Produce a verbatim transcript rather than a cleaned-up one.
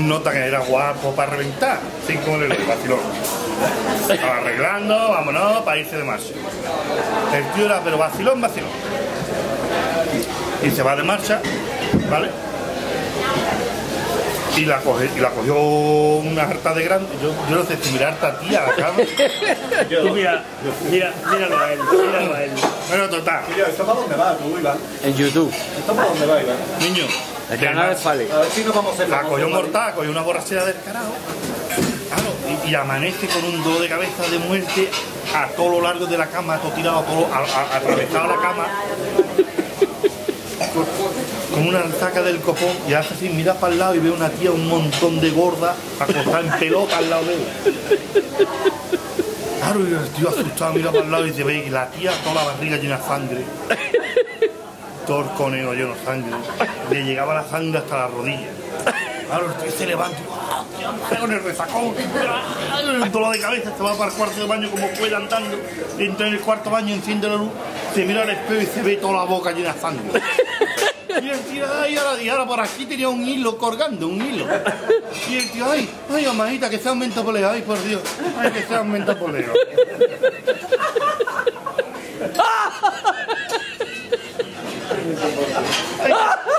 nota que era guapo para reventar. Cinco minutos, vacilón. Estaba arreglando, vámonos, para irse de marcha. El tío era, pero vacilón, vacilón. Y se va de marcha, ¿vale? Y la, coge, y la cogió una harta de grande. Yo, yo no sé si mirar a esta tía a la cama. Tú mira, mira, míralo a él, míralo a él. Bueno, total. Tío, ¿esto para dónde va tú, Iván? En YouTube. ¿Esto para dónde va, Iván? Niño, El canal de Fale. A ver si nos vamos a hacer la cogió mortal, cogió una borrachera del carajo. Claro, y, y amanece con un dolor de cabeza de muerte a todo lo largo de la cama, todo tirado, todo, a, a, atravesado la cama. Con, con una alzaca del copón y hace así, mira para el lado y ve una tía, un montón de gorda acostada en pelota al lado de él. Claro, y el tío asustado mira para el lado y se ve que la tía toda la barriga llena de sangre. Todo el coneo lleno de sangre. Le llegaba la sangre hasta la rodilla. Claro, el tío se levanta y con el resacón, un dolor de cabeza, se va para el cuarto de baño como puede andando, entra en el cuarto baño, enciende la luz, se mira al espejo y se ve toda la boca llena de sangre. Y el tío, ay, ahora, y ahora por aquí tenía un hilo colgando, un hilo. Y el tío, ay, ay, amadita, que sea un mentopoleo, ay, por Dios, ay, que sea un mentopoleo. Ay,